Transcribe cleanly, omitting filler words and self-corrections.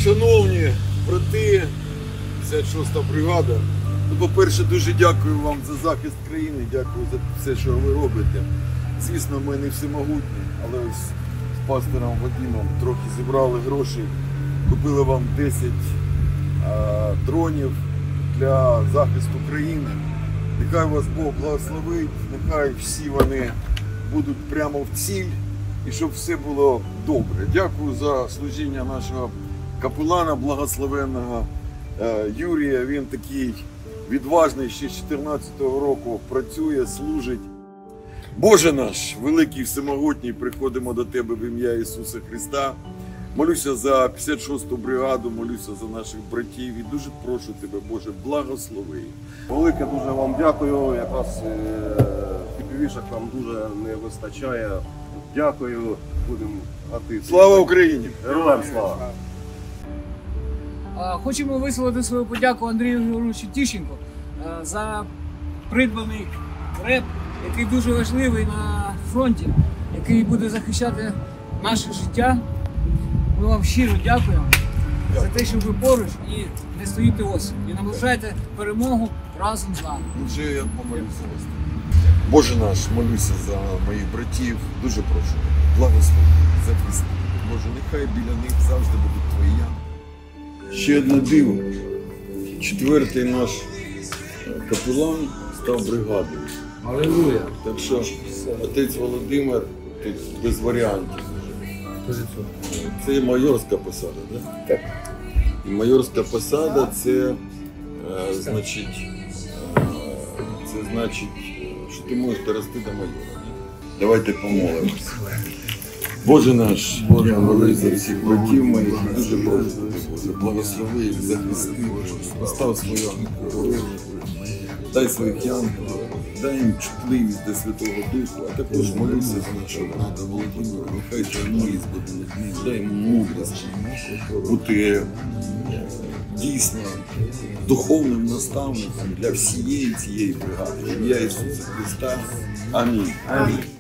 Шановні брати, 56-та бригада, по-перше, дуже дякую вам за захист країни, дякую за все, що ви робите. Звісно, ми не всемогутні, але ось з пастором Вадимом трохи зібрали гроші, купили вам 10 дронів для захисту країни. Нехай вас Бог благословить, нехай всі вони будуть прямо в ціль і щоб все було добре. Дякую за служіння нашого капелана благословенного Юрія. Він такий відважний, ще з 14-го року працює, служить. Боже наш, великий всемогутній, приходимо до Тебе в ім'я Ісуса Христа. Молюся за 56-ту бригаду, молюся за наших братів і дуже прошу Тебе, Боже, благослови. Велике дуже вам дякую, якраз піпівішок нам дуже не вистачає. Дякую, будемо гати. Слава Україні! Героям слава! Хочемо висловити свою подяку Андрію Григоровичу Тищенку за придбаний реп, який дуже важливий на фронті, який буде захищати наше життя. Ми вам щиро дякуємо за те, що ви поруч і не стоїте осторонь. І наближаєте перемогу разом з нами. Вже я помолюся вас. Боже наш, молюся за моїх братів, дуже прошу, благослови, захисти. Боже, нехай біля них завжди будуть Твої янголи. Ще одне диво. 4-й наш капелан став бригадою. Алілуя! Так що отець Володимир тут без варіантів. Це майорська посада, так? Так. І майорська посада це значить, що ти можеш дорости до майора. Давайте помолимося. Боже наш, Боже, молись за всіх братів моїх, дуже прошу тебе, Боже, благослови їх, захисти, постав свою ангелу, дай своїх янголів, дай їм чутливість до Святого Духу, а також молюся за нашого брата Володимира, нехай твоя милість буде над ним, дай йому мудрість бути дійсно духовним наставником для всієї цієї бригади. В ім'я Ісуса Христа. Амінь.